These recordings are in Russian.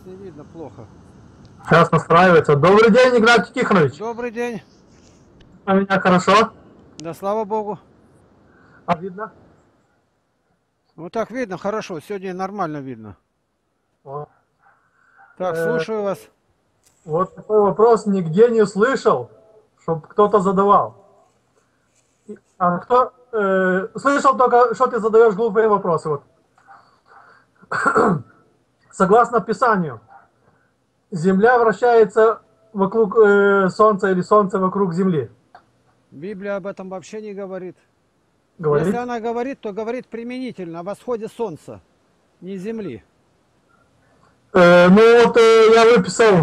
не видно плохо. Сейчас настраивается. Добрый день, Игнатий Тихонович. Добрый день. А меня хорошо? Да слава богу. А видно? Вот так видно, хорошо. Сегодня нормально видно. О. Так, слушаю вас. Вот такой вопрос нигде не слышал, чтобы кто-то задавал. А кто слышал только, что ты задаешь глупые вопросы. Вот. Согласно Писанию, Земля вращается вокруг Солнца или Солнце вокруг Земли. Библия об этом вообще не говорит. Говорит? Если она говорит, то говорит применительно о восходе Солнца, не Земли. Ну вот я выписал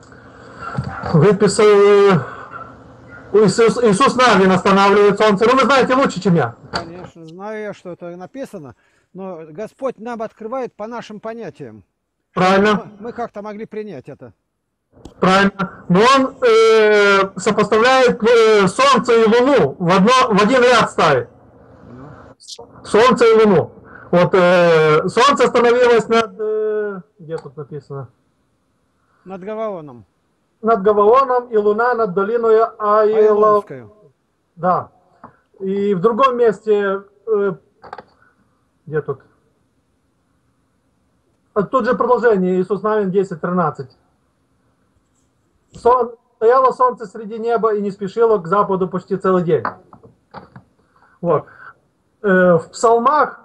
Иисус Навин останавливает Солнце. Ну вы знаете лучше, чем я. Конечно, знаю я, что это написано, но Господь нам открывает по нашим понятиям. Правильно. Мы как-то могли принять это. Правильно. Но он сопоставляет Солнце и Луну в один ряд ставит. Солнце и Луну. Вот Солнце становилось над... где тут написано? Над Гаваоном. Над Гаваоном, и Луна над долиной Айлонскую. Да. И в другом месте... где тут? Тут же продолжение. Иисус Навин 10:13. Стояло солнце среди неба и не спешило к западу почти целый день. Вот. В Псалмах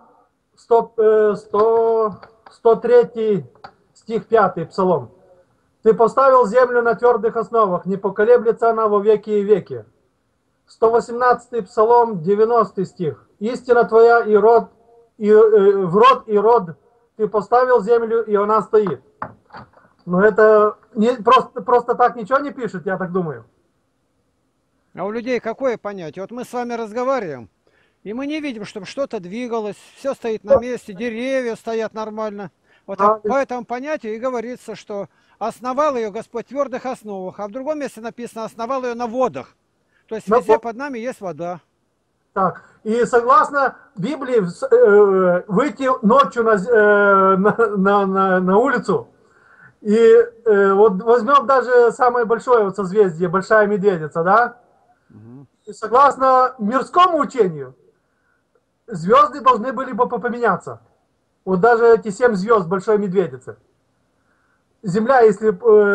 103 стих 5 Псалом. Ты поставил землю на твердых основах, не поколеблется она во веки и веки. 118 Псалом 90 стих. Истина твоя и род, в род и род ты поставил землю, и она стоит. Но это не, просто так ничего не пишет, я так думаю. А у людей какое понятие? Вот мы с вами разговариваем, и мы не видим, чтобы что-то двигалось, все стоит на месте, деревья стоят нормально. Вот по этому понятию и говорится, что основал ее Господь в твердых основах, а в другом месте написано, основал ее на водах. То есть везде под нами есть вода. Так, и согласно Библии, выйти ночью на улицу, и вот возьмем даже самое большое вот созвездие, Большая Медведица, да? Угу. И согласно мирскому учению, звезды должны были бы поменяться. Вот даже эти 7 звезд Большой Медведицы. Земля, если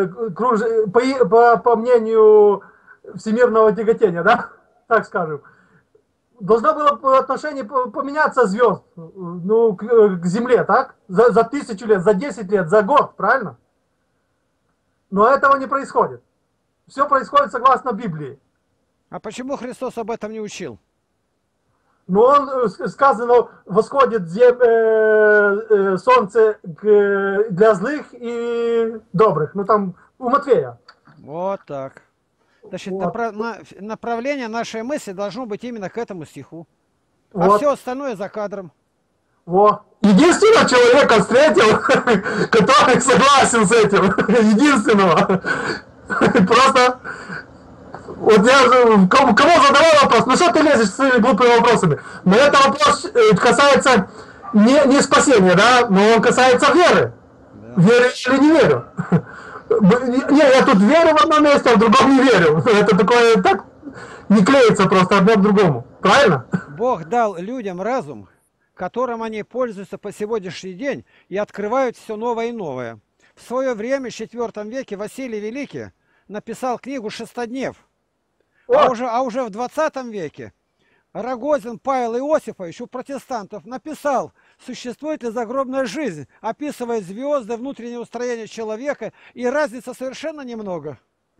по мнению всемирного тяготения, да, так скажем, должно было по отношению поменяться звезд, ну, к Земле, так? За 1000 лет, за 10 лет, за год, правильно? Но этого не происходит. Все происходит согласно Библии. А почему Христос об этом не учил? Но он, сказано, восходит солнце для злых и добрых. Ну там у Матфея. Вот так. Значит, вот. Направление нашей мысли должно быть именно к этому стиху. А вот. все остальное за кадром. Вот. Единственного человека встретил, который согласен с этим. Единственного. Просто... Вот я кому задавал вопрос, ну что ты лезешь с своими глупыми вопросами? Но это вопрос касается не спасения, да, но он касается веры. Да. Верю или не верю? Не, я тут верю в одном месте, а в другом не верю. Это такое, так не клеится просто одно к другому. Правильно? Бог дал людям разум, которым они пользуются по сегодняшний день и открывают все новое и новое. В свое время, в IV веке, Василий Великий написал книгу «Шестоднев». А уже в 20 веке Рогозин Павел Иосифович у протестантов написал «Существует ли загробная жизнь?», описывая звезды, внутреннее устроение человека, и разница совершенно немного.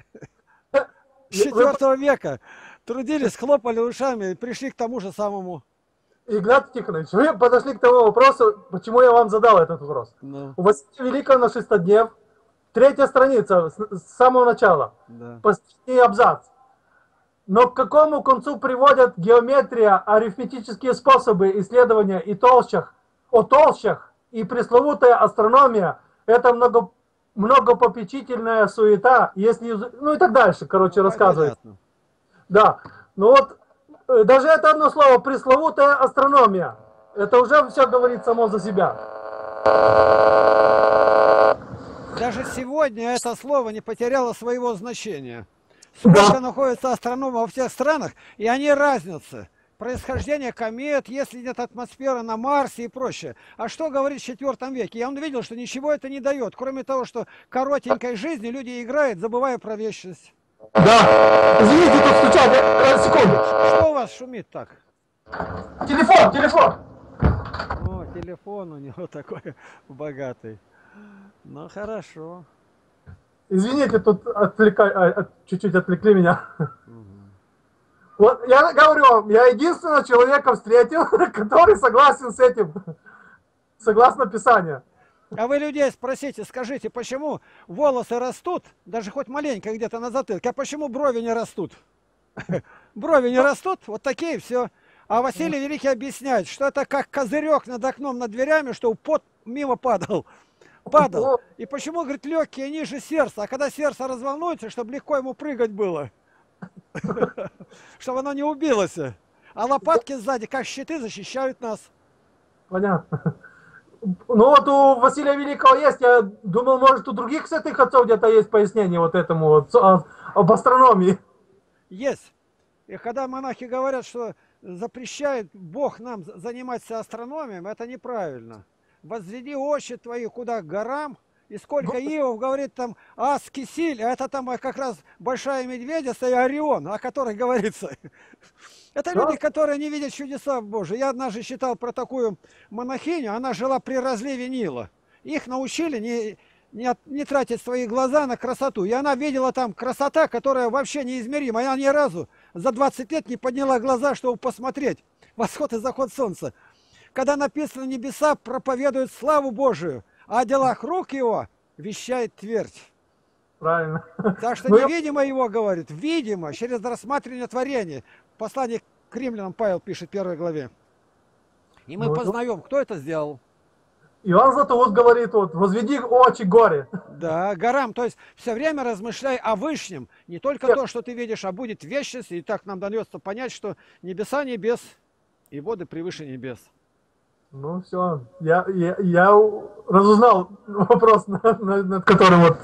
С IV века трудились, хлопали ушами и пришли к тому же самому. Игнатий Тихонович, вы подошли к тому вопросу, почему я вам задал этот вопрос. No. У Василия Великого на Шестоднев, 3-я страница, с самого начала, последний абзац. Но к какому концу приводят геометрия, арифметические способы исследования о толщах и пресловутая астрономия, это многопопечительная суета, если, ну и так дальше, короче, рассказывает. Да, ну вот, даже это одно слово, пресловутая астрономия, это уже все говорит само за себя. Даже сегодня это слово не потеряло своего значения. Сколько Да. находится астрономов во всех странах, и они разнятся. Происхождение комет, если нет атмосферы на Марсе и прочее. А что говорит в IV веке? Я увидел, что ничего это не дает, кроме того, что коротенькой жизни люди играют, забывая про вечность. Да. Извините, тут стучат. Секунду. Что у вас шумит так? Телефон, телефон. О, телефон у него такой богатый. Ну, хорошо. Извините, тут чуть-чуть отвлекли меня. Вот я говорю вам, я единственного человека встретил, который согласен с этим, согласно Писанию. А вы людей спросите, скажите, почему волосы растут, даже хоть маленько где-то на затылке, а почему брови не растут? Брови не растут, вот такие все. А Василий Великий объясняет, что это как козырек над окном, над дверями, что пот мимо падал. И почему, говорит, легкие ниже сердца, а когда сердце разволнуется, чтобы легко ему прыгать было. Чтобы оно не убилось. А лопатки сзади, как щиты, защищают нас. Понятно. Ну вот у Василия Великого есть, я думал, может у других святых отцов где-то есть пояснение вот этому вот, об астрономии. Есть. И когда монахи говорят, что запрещает Бог нам заниматься астрономией, это неправильно. Возведи очи твои куда к горам, и сколько Иов говорит там Ас-Кисиль, а это там как раз большая медведица и Орион, о которой говорится. Это люди, которые не видят чудеса Божьи. Я однажды читал про такую монахиню, она жила при разливе Нила. Их научили не тратить свои глаза на красоту. И она видела там красота, которая вообще неизмерима. И она ни разу за 20 лет не подняла глаза, чтобы посмотреть восход и заход солнца. Когда написано «Небеса проповедуют славу Божию», а о делах рук его вещает твердь. Правильно. Так что невидимо его говорит, видимо, через рассматривание творения. Послание к римлянам Павел пишет в 1 главе. И мы познаем, кто это сделал. Иоанн Златоуст говорит, вот, возведи очи горе. Да, горам, то есть все время размышляй о Вышнем. Не только то, что ты видишь, а будет вечность. И так нам дается понять, что небеса небес и воды превыше небес. Ну все, я разузнал вопрос, над которым вот...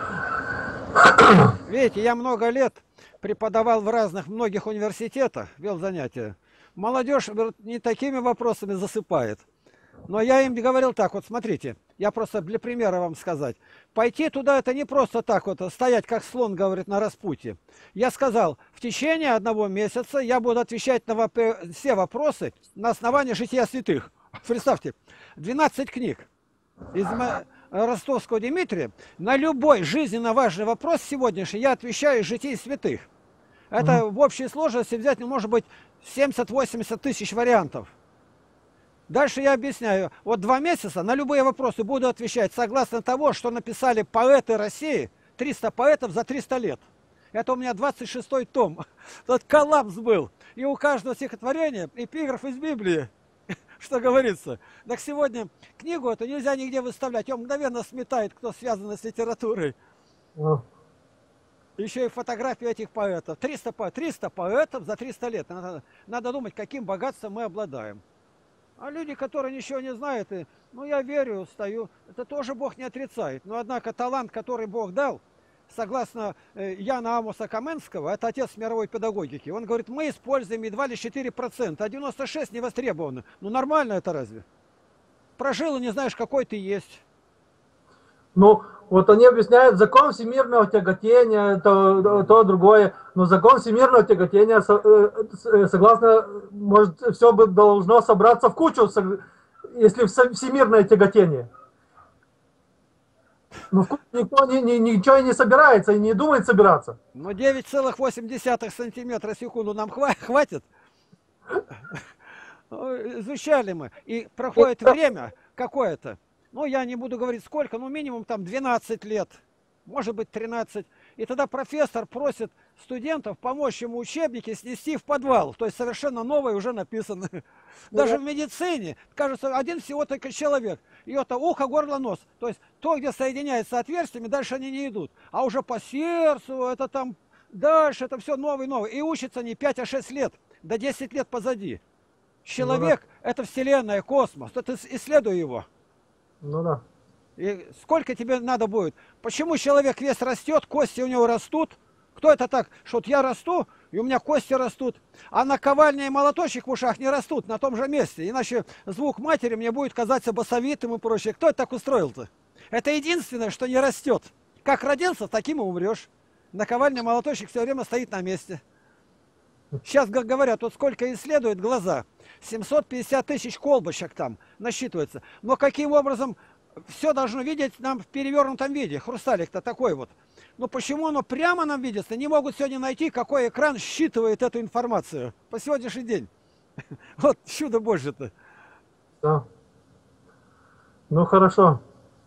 Видите, я много лет преподавал в многих университетах, вел занятия. Молодежь не такими вопросами засыпает. Но я им говорил так, вот смотрите, я просто для примера вам сказать. Пойти туда это не просто так вот, стоять как слон, говорит, на распутье. Я сказал, в течение 1 месяца я буду отвечать на все вопросы на основании жития святых. Представьте, 12 книг из Ростовского Дмитрия. На любой жизненно важный вопрос сегодняшний я отвечаю из житий святых. Это в общей сложности взять, может быть, 70-80 тысяч вариантов. Дальше я объясняю. Вот 2 месяца на любые вопросы буду отвечать согласно того, что написали поэты России, 300 поэтов за 300 лет. Это у меня 26-й том. Тот коллапс был. И у каждого стихотворения эпиграф из Библии. Что говорится. Так сегодня книгу эту нельзя нигде выставлять. Он мгновенно сметает, кто связан с литературой. Еще и фотографии этих поэтов. 300 поэтов за 300 лет. Надо думать, каким богатством мы обладаем. А люди, которые ничего не знают, ну я верю, стою. Это тоже Бог не отрицает. Но однако талант, который Бог дал, согласно Яна Амоса Каменского, это отец мировой педагогики, он говорит, мы используем едва ли 4%, а 96% не востребованы. Ну нормально это разве? Прожил и не знаешь, какой ты есть. Ну, вот они объясняют закон всемирного тяготения, то другое. Но закон всемирного тяготения, согласно, может, все бы должно собраться в кучу, если всемирное тяготение. Но никто ничего и не собирается, и не думает собираться. Но 9,8 сантиметра в секунду нам хватит. Изучали мы. И проходит время какое-то. Ну, я не буду говорить сколько, но минимум там 12 лет. Может быть 13. И тогда профессор просит студентов помочь ему учебники снести в подвал. То есть совершенно новое уже написано. Даже в медицине, кажется, один всего только человек. И это ухо, горло, нос. То есть то, где соединяется отверстиями, дальше они не идут. А уже по сердцу, это там дальше, это все новый. И учатся не 5, а 6 лет. До 10 лет позади. Человек – это вселенная, космос. Это исследуй его. Ну да. И сколько тебе надо будет? Почему человек вес растет, кости у него растут? Кто это так, что вот я расту, и у меня кости растут, а наковальня и молоточек в ушах не растут на том же месте, иначе звук матери мне будет казаться басовитым и прочее. Кто это так устроил-то? Это единственное, что не растет. Как родился, таким и умрешь. Наковальня, молоточек все время стоит на месте. Сейчас говорят, вот сколько исследуют глаза, 750 тысяч колбочек там насчитывается. Но каким образом все должно видеть нам в перевернутом виде? Хрусталик-то такой вот. Но почему оно прямо нам видится? Не могут сегодня найти, какой экран считывает эту информацию по сегодняшний день. Вот чудо Божье-то. Да. Ну хорошо.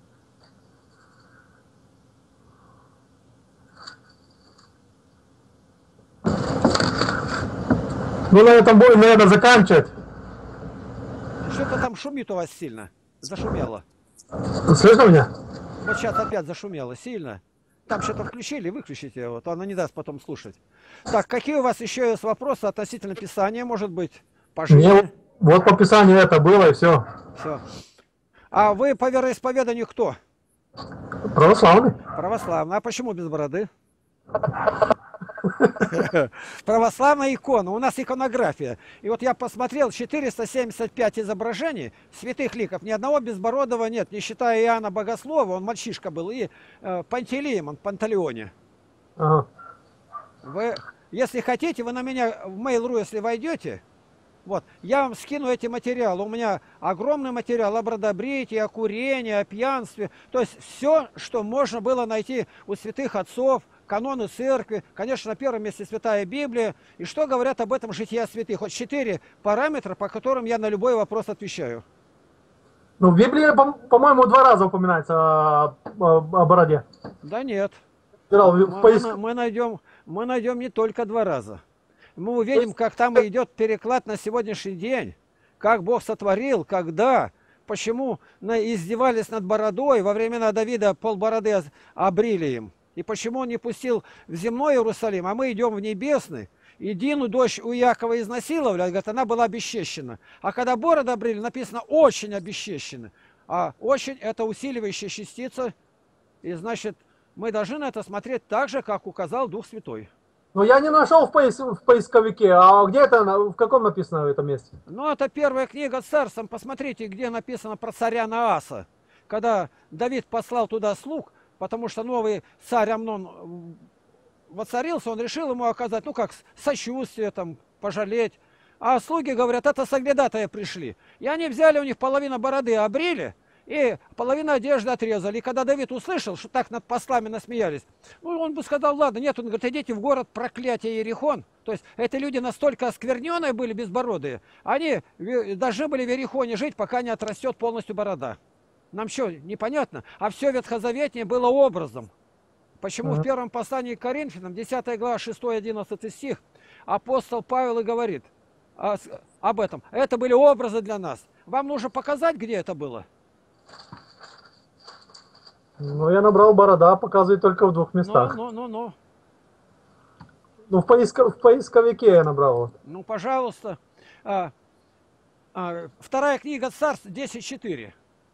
Ну на этом будем, наверное, заканчивать. Что-то там шумит у вас сильно. Зашумело. Слышно меня? Вот сейчас опять зашумело сильно. Там что-то включили, выключите его, то она не даст потом слушать. Так, какие у вас еще есть вопросы относительно Писания, может быть? По жизни? Мне вот по Писанию это было и все. Все. А вы по вероисповеданию кто? Православный. Православный. А почему без бороды? Православная икона. У нас иконография. И вот я посмотрел 475 изображений святых ликов. Ни одного безбородого нет, не считая Иоанна Богослова, он мальчишка был, и Пантелеимон, Пантелеоне. Ага. Вы, если хотите, вы на меня в Mail.ru, если войдете, вот, я вам скину эти материалы. У меня огромный материал о бродобритии, о курении, о пьянстве. То есть все, что можно было найти у святых отцов, каноны церкви, конечно, на первом месте Святая Библия. И что говорят об этом жития святых? Вот 4 параметра, по которым я на любой вопрос отвечаю. Ну, в Библии, по-моему, 2 раза упоминается о бороде. Да нет. Мы найдем не только 2 раза. Мы увидим, как там идет переклад на сегодняшний день. Как Бог сотворил, когда, почему издевались над бородой. Во времена Давида полбороды обрили им. И почему он не пустил в земной Иерусалим, а мы идем в небесный. И Дину, дочь у Якова, изнасиловали, говорят, она была обесчещена. А когда бороды обрели, написано «очень обесчещены». А «очень» — это усиливающая частица. И значит, мы должны на это смотреть так же, как указал Дух Святой. Но я не нашел в поисковике. А где это, в каком написано в этом месте? Ну, это первая книга Царств. Посмотрите, где написано про царя Нааса. Когда Давид послал туда слуг, потому что новый царь Амнон воцарился, он решил ему оказать, ну как, сочувствие, там, пожалеть. А слуги говорят, это соглядатые пришли. И они взяли у них половину бороды, обрили, и половину одежды отрезали. И когда Давид услышал, что так над послами насмеялись, ну, он бы сказал, ладно, нет, он говорит, идите в город проклятие Иерихон. То есть эти люди настолько оскверненные были, безбородые, они должны были в Иерихоне жить, пока не отрастет полностью борода. Нам что, непонятно? А все ветхозаветнее было образом. Почему в первом послании к Коринфянам, 10 глава, 6-11 стих, апостол Павел и говорит об этом. Это были образы для нас. Вам нужно показать, где это было? Ну, я набрал борода, показывает только в 2 местах. Ну, в поисковике я набрал. Ну, пожалуйста. Вторая книга Царств, 10.4.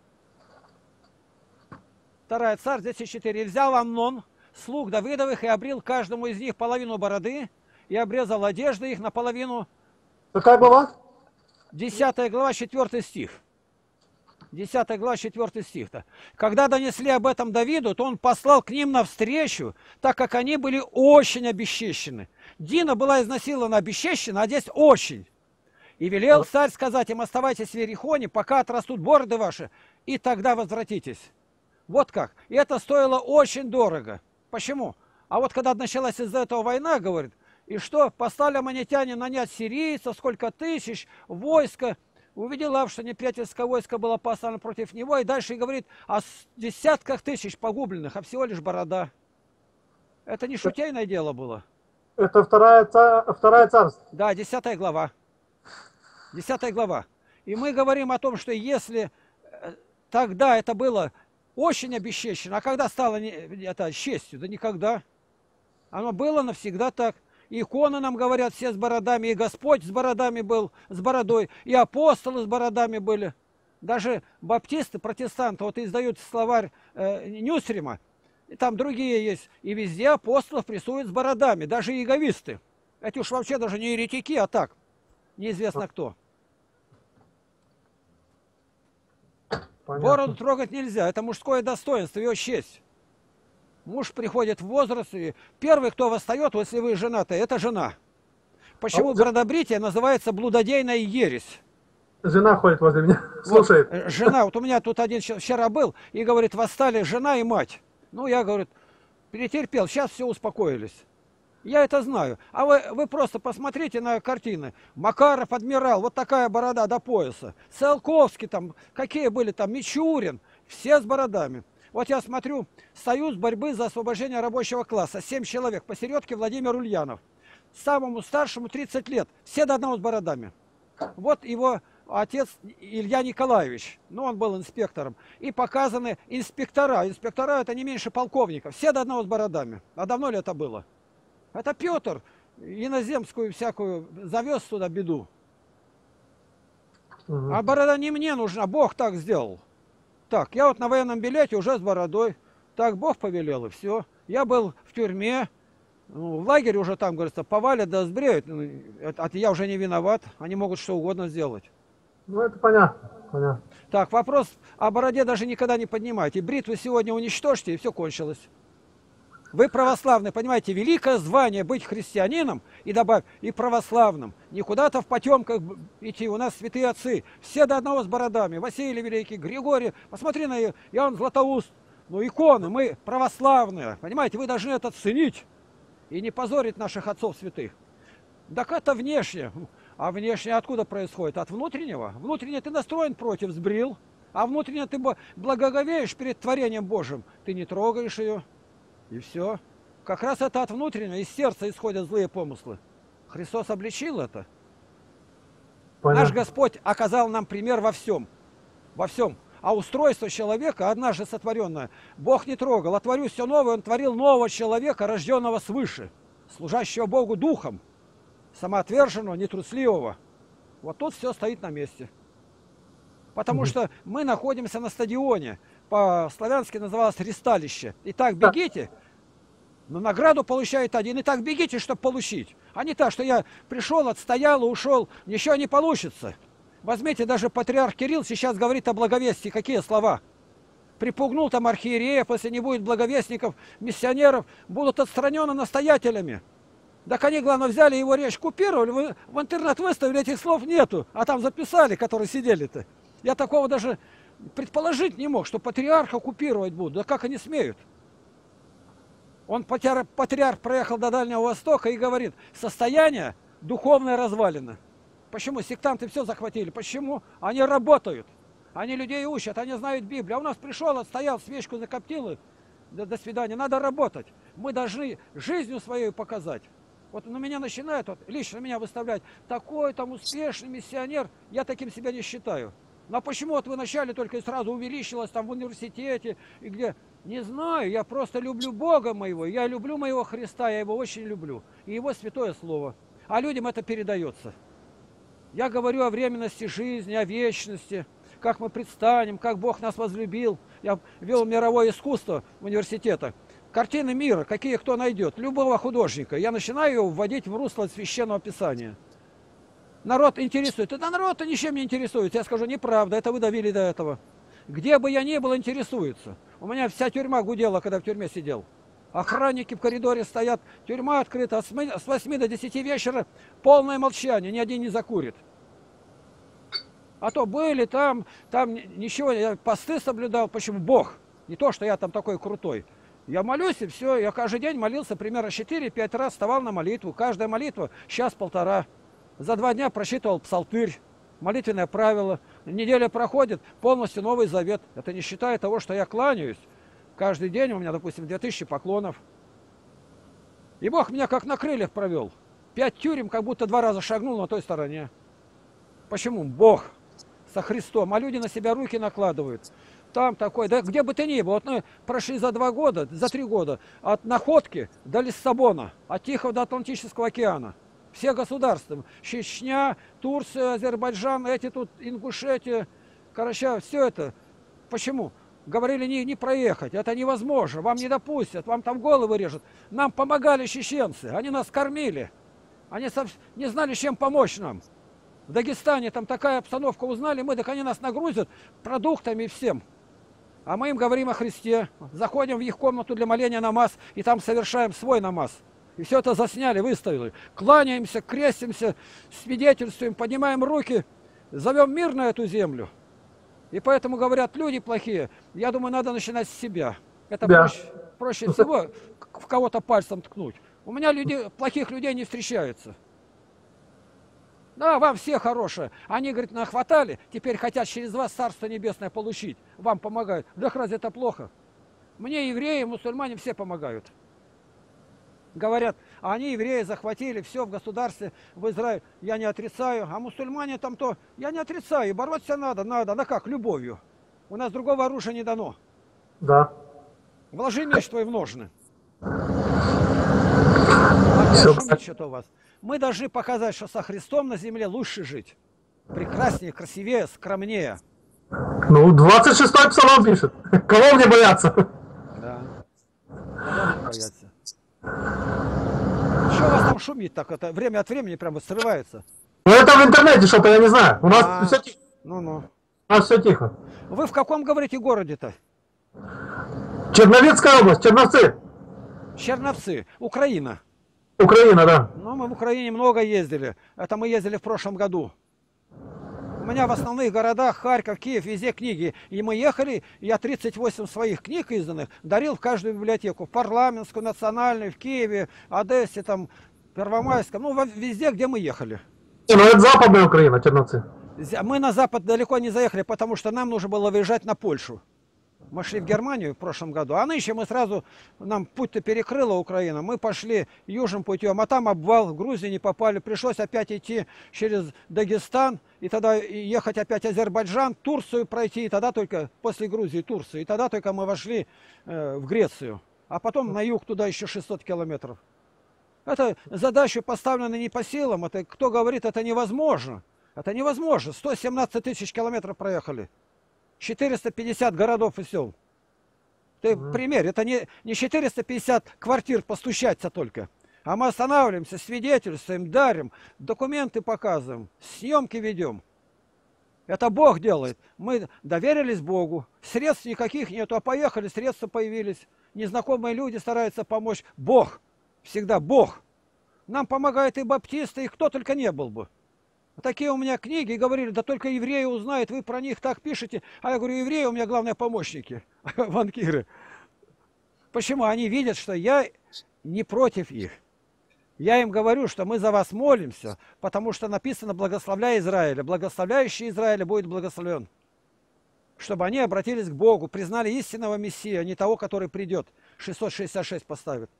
Вторая Царств, 10.4. «И взял Амнон слуг Давидовых и обрил каждому из них половину бороды, и обрезал одежды их наполовину». Какая глава? 10 глава, 4 стих. 10 глава, 4 стих-то. «Когда донесли об этом Давиду, то он послал к ним навстречу, так как они были очень обесчещены». Дина была изнасилована, обесчещена, а здесь очень. «И велел царь сказать им, оставайтесь в Иерихоне, пока отрастут бороды ваши, и тогда возвратитесь». Вот как. И это стоило очень дорого. Почему? А вот когда началась из-за этого война, говорит, и что? Послали аммонитяне нанять сирийцев, сколько тысяч, войска. Увидела, что неприятельское войско было послано против него, и дальше говорит о десятках тысяч погубленных, а всего лишь борода. Это не шутейное дело было. Это вторая царство. Да, 10 глава. 10 глава. И мы говорим о том, что если тогда это было очень обесчещено, а когда стало это честью? Да никогда. Оно было навсегда так. Иконы нам говорят, все с бородами, и Господь с бородами был, с бородой, и апостолы с бородами были. Даже баптисты, протестанты, вот издают словарь Нюсрима, и там другие есть, и везде апостолов рисуют с бородами, даже иеговисты. Эти уж вообще даже не еретики, а так, неизвестно кто. Понятно. Бороду трогать нельзя, это мужское достоинство, ее честь. Муж приходит в возраст, и первый, кто восстает, если вы женаты, это жена. Почему вот бродобритие называется блудодейная ересь? Жена ходит возле меня, слушает. Вот, жена, вот у меня тут один вчера был, и говорит, восстали жена и мать. Ну, я, говорит, перетерпел, сейчас все успокоились. Я это знаю. А вы просто посмотрите на картины. Макаров, адмирал, вот такая борода до пояса. Циолковский там, какие были там, Мичурин, все с бородами. Вот я смотрю, Союз борьбы за освобождение рабочего класса, 7 человек, посередке Владимир Ульянов. Самому старшему 30 лет, все до одного с бородами. Вот его отец Илья Николаевич, ну он был инспектором. И показаны инспектора. Инспектора это не меньше полковников, все до одного с бородами. А давно ли это было? Это Петр иноземскую всякую завез туда беду. А борода не мне нужна, Бог так сделал. Так, я вот на военном билете уже с бородой. Так Бог повелел, и все. Я был в тюрьме, ну, в лагере уже там, говорится, повалят да сбреют. Это я уже не виноват, они могут что угодно сделать. Ну, это понятно, понятно. Так, вопрос о бороде даже никогда не поднимайте. Бритву сегодня уничтожьте, и все кончилось. Вы православный, понимаете, великое звание быть христианином и добавь, и православным. Не куда-то в потемках идти, у нас святые отцы, все до одного с бородами. Василий Великий, Григорий, посмотри на Иоанн Златоуст. Ну, иконы, мы православные, понимаете, вы должны это ценить и не позорить наших отцов святых. Так это внешне. А внешне откуда происходит? От внутреннего. Внутренне ты настроен против, сбрил, а внутренне ты благоговеешь перед творением Божьим. Ты не трогаешь ее. И все. Как раз это от внутреннего, из сердца исходят злые помыслы. Христос обличил это. Понятно. Наш Господь оказал нам пример во всем. Во всем. А устройство человека, однажды сотворенное, Бог не трогал. А творю все новое, Он творил нового человека, рожденного свыше, служащего Богу духом, самоотверженного, нетрусливого. Вот тут все стоит на месте. Потому что мы находимся на стадионе. По-славянски называлось ристалище. Итак, бегите, но награду получает один. Итак, бегите, чтобы получить. А не так, что я пришел, отстоял, ушел. Ничего не получится. Возьмите, даже патриарх Кирилл сейчас говорит о благовестии. Какие слова? Припугнул там архиереев, если не будет благовестников, миссионеров, будут отстранены настоятелями. Так они, главное, взяли его речь, купировали, в интернет выставили, этих слов нету. А там записали, которые сидели-то. Я такого даже предположить не мог, что патриарха купировать будут. Да как они смеют? Он, патриарх, проехал до Дальнего Востока и говорит, состояние духовное развалено. Почему? Сектанты все захватили. Почему? Они работают. Они людей учат, они знают Библию. А у нас пришел, отстоял, свечку закоптил, и до свидания. Надо работать. Мы должны жизнью своей показать. Вот на меня начинают, вот, лично меня выставлять, такой там успешный миссионер, я таким себя не считаю. Но почему вот вы вначале только и сразу увеличилось там в университете, и где? Не знаю, я просто люблю Бога моего, я люблю моего Христа, я его очень люблю. И его святое слово. А людям это передается. Я говорю о временности жизни, о вечности, как мы предстанем, как Бог нас возлюбил. Я вел мировое искусство в университетах. Картины мира, какие кто найдет, любого художника. Я начинаю его вводить в русло Священного Писания. Народ интересует. Это народ-то ничем не интересуется. Я скажу, неправда, это вы довели до этого. Где бы я ни был, интересуется. У меня вся тюрьма гудела, когда в тюрьме сидел. Охранники в коридоре стоят, тюрьма открыта. С 8 до 10 вечера полное молчание, ни один не закурит. А то были там ничего, я посты соблюдал. Почему? Бог. Не то, что я там такой крутой. Я молюсь, и все. Я каждый день молился примерно 4-5 раз, вставал на молитву. Каждая молитва час-полтора. За 2 дня прочитывал псалтырь, молитвенное правило. Неделя проходит, полностью Новый Завет. Это не считая того, что я кланяюсь. Каждый день у меня, допустим, 2000 поклонов. И Бог меня как на крыльях провел. 5 тюрем, как будто 2 раза шагнул на той стороне. Почему? Бог со Христом. А люди на себя руки накладывают. Там такой, да где бы ты ни был. Вот мы прошли за 2 года, за 3 года от Находки до Лиссабона, от Тихого до Атлантического океана. Все государства. Чечня, Турция, Азербайджан, эти тут, Ингушетия, Короче, все это, почему? Говорили, не проехать, это невозможно, вам не допустят, вам там головы режут. Нам помогали чеченцы, они нас кормили. Они не знали, чем помочь нам. В Дагестане там такая обстановка, узнали мы, так они нас нагрузят продуктами и всем. А мы им говорим о Христе, заходим в их комнату для моления намаз, и там совершаем свой намаз. И все это засняли, выставили. Кланяемся, крестимся, свидетельствуем, поднимаем руки, зовем мир на эту землю. И поэтому говорят, люди плохие. Я думаю, надо начинать с себя. Это Да. проще всего в кого-то пальцем ткнуть. У меня плохих людей не встречается. Да, вам все хорошие. Они, говорит, нахватали, теперь хотят через вас Царство Небесное получить. Вам помогают. Да разве это плохо? Мне евреи, мусульмане все помогают. Говорят, а они евреи захватили все в государстве, в Израиле. Я не отрицаю. А мусульмане там то. Я не отрицаю. И бороться надо. Да как? Любовью. У нас другого оружия не дано. Да. Вложи меч твой в ножны. Все, Опять шумит что-то у вас. Мы должны показать, что со Христом на земле лучше жить. Прекраснее, красивее, скромнее. ну, 26-й псалом пишет. Кого мне бояться? Да. Кого мне бояться? Что у вас там шумит так? Это время от времени прямо срывается. Ну, это в интернете что-то, я не знаю. У нас все тихо. Ну-ну. У нас все тихо. Вы в каком, говорите, городе-то? Черновецкая область, Черновцы. Черновцы, Украина. Украина, да. Ну, мы в Украине много ездили. Это мы ездили в прошлом году. У меня в основных городах, Харьков, Киев, везде книги. И мы ехали, я 38 своих книг изданных дарил в каждую библиотеку. В парламентскую, национальную, в Киеве, Одессе, там, Первомайском. Ну, везде, где мы ехали. Ну, это западная Украина, Черновцы. Мы на запад далеко не заехали, потому что нам нужно было выезжать на Польшу. Мы шли в Германию в прошлом году, а нынче мы сразу, нам путь-то перекрыла Украина, мы пошли южным путем, а там обвал, в Грузию не попали, пришлось опять идти через Дагестан, и тогда ехать опять Азербайджан, Турцию пройти, и тогда только, после Грузии, Турцию, и тогда только мы вошли в Грецию, а потом на юг туда еще 600 километров. Это задача поставлена не по силам, это кто говорит, это невозможно. Это невозможно, 117 тысяч километров проехали. 450 городов и сел. Ты пример, это не 450 квартир постучаться только. А мы останавливаемся, свидетельствуем, дарим, документы показываем, съемки ведем. Это Бог делает. Мы доверились Богу. Средств никаких нету, а поехали, средства появились. Незнакомые люди стараются помочь. Бог. Всегда Бог. Нам помогают и баптисты, и кто только не был бы. Такие у меня книги говорили, да только евреи узнают, вы про них так пишете. А я говорю, евреи у меня главные помощники, банкиры. Почему? Они видят, что я не против их. Я им говорю, что мы за вас молимся, потому что написано «благословляй Израиля». Благословляющий Израиля будет благословлен. Чтобы они обратились к Богу, признали истинного Мессия, а не того, который придет. 666 поставит.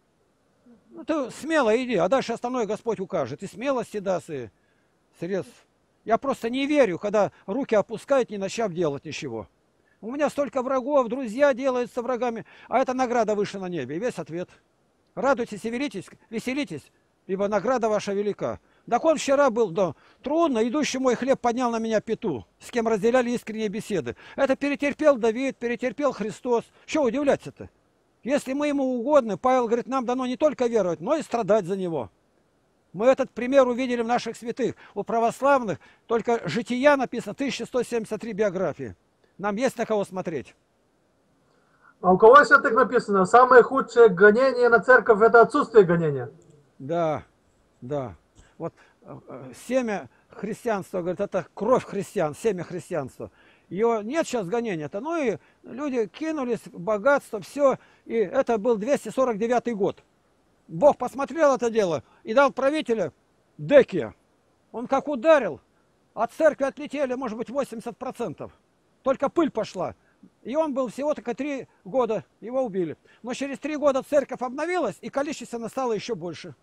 Ну ты смело иди, а дальше остальное Господь укажет. И смелости даст, и средств. Я просто не верю, когда руки опускают, не начав делать ничего. У меня столько врагов, друзья делаются врагами, а эта награда выше на небе. И весь ответ. Радуйтесь и веселитесь, ибо награда ваша велика. Так он вчера был, да, трудно, идущий мой хлеб поднял на меня пету, с кем разделяли искренние беседы. Это перетерпел Давид, перетерпел Христос. Что удивляться-то? Если мы ему угодны, Павел говорит, нам дано не только веровать, но и страдать за него. Мы этот пример увидели в наших святых. У православных только жития написано 1173 биографии. Нам есть на кого смотреть. А у кого святых написано? Самое худшее гонение на церковь – это отсутствие гонения. Да, да. Вот семя христианства, говорит, это кровь христиан, семя христианства. Ее нет сейчас гонения-то. Ну и люди кинулись в богатство, все. И это был 249 год. Бог посмотрел это дело и дал правителя Декия. Он как ударил, от церкви отлетели, может быть, 80%. Только пыль пошла. И он был всего только 3 года, его убили. Но через 3 года церковь обновилась, и количественно стало еще больше.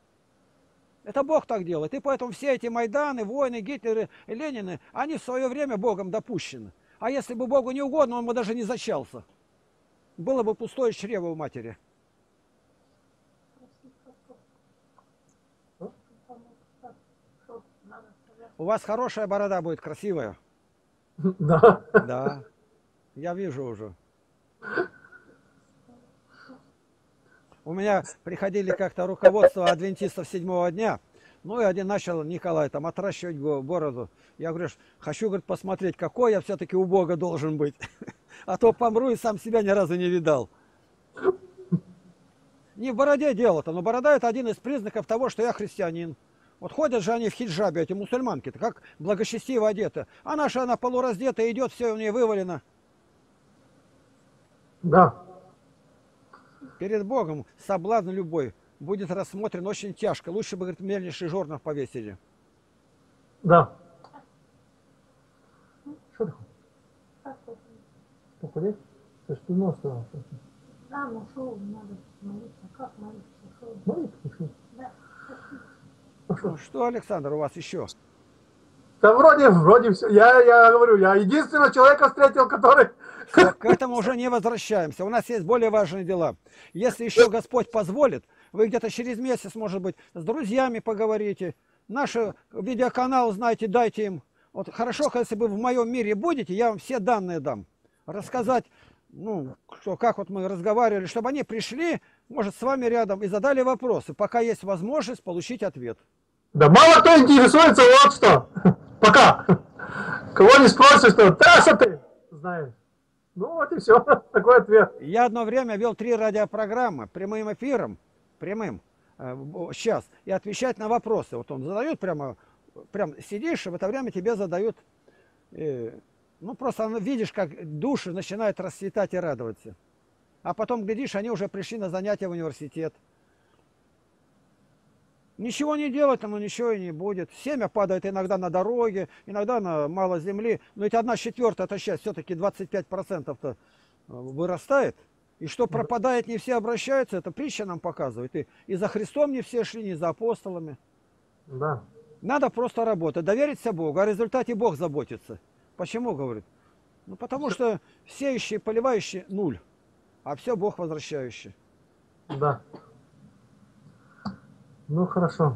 Это Бог так делает. И поэтому все эти Майданы, войны, Гитлеры и Ленины, они в свое время Богом допущены. А если бы Богу не угодно, он бы даже не зачался. Было бы пустое чрево у матери. У вас хорошая борода будет, красивая. Да. Да, я вижу уже. У меня приходили как-то руководство адвентистов седьмого дня. Ну и один начал, Николай, там отращивать бороду. Я говорю, хочу, говорит, посмотреть, какой я все-таки у Бога должен быть. А то помру и сам себя ни разу не видал. Не в бороде дело-то, но борода это один из признаков того, что я христианин. Вот ходят же они в хиджабе, эти мусульманки-то, как благочестиво одеты. А наша, она полураздета, идет, все у нее вывалено. Да. Перед Богом соблазн любой будет рассмотрен очень тяжко. Лучше бы, говорит, мельничный жернов повесили. Да. Что ты хочешь? Покурить? Ты ж пивно оставил. Да, ну шел, надо молиться. Как молиться? Шел. Молиться пошел. Да. Ну, что, Александр, у вас еще? Да вроде все. Я говорю, я единственного человека встретил, который... Все, к этому уже не возвращаемся. У нас есть более важные дела. Если еще Господь позволит, вы где-то через месяц, может быть, с друзьями поговорите. Наш видеоканал, знаете, дайте им. Вот хорошо, если вы в моем мире будете, я вам все данные дам. Рассказать, ну, что, как вот мы разговаривали, чтобы они пришли, может, с вами рядом и задали вопросы, пока есть возможность получить ответ. Да мало кто интересуется, вот что. Пока. Кого не спросишь, что что ты знаешь. Ну вот и все. Такой ответ. Я одно время вел 3 радиопрограммы прямым эфиром, сейчас, и отвечать на вопросы. Вот он задает прям сидишь, и в это время тебе задают, ну просто видишь, как души начинают расцветать и радоваться. А потом, глядишь, они уже пришли на занятия в университет. Ничего не делать, но ничего и не будет. Семя падает иногда на дороге, иногда на мало земли. Но ведь 1/4 эта часть, все-таки 25%-то вырастает. И что пропадает, не все обращаются, это притча нам показывает. И за Христом не все шли, не за апостолами. Да. Надо просто работать, довериться Богу, о результате Бог заботится. Почему, говорит? Ну, потому что сеющий, поливающий нуль, а все Бог возвращающий. Да. Ну, хорошо.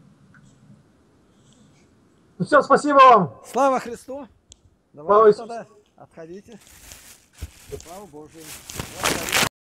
Ну, все, спасибо вам. Слава Христу! Слава Давайте Иисусу. тогда отходите. Слава Божию.